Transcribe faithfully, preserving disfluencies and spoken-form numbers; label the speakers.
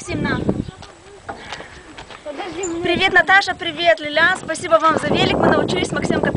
Speaker 1: Максим, на. Привет, Наташа, привет, Лилян. Спасибо вам за велик. Мы научились с Максимом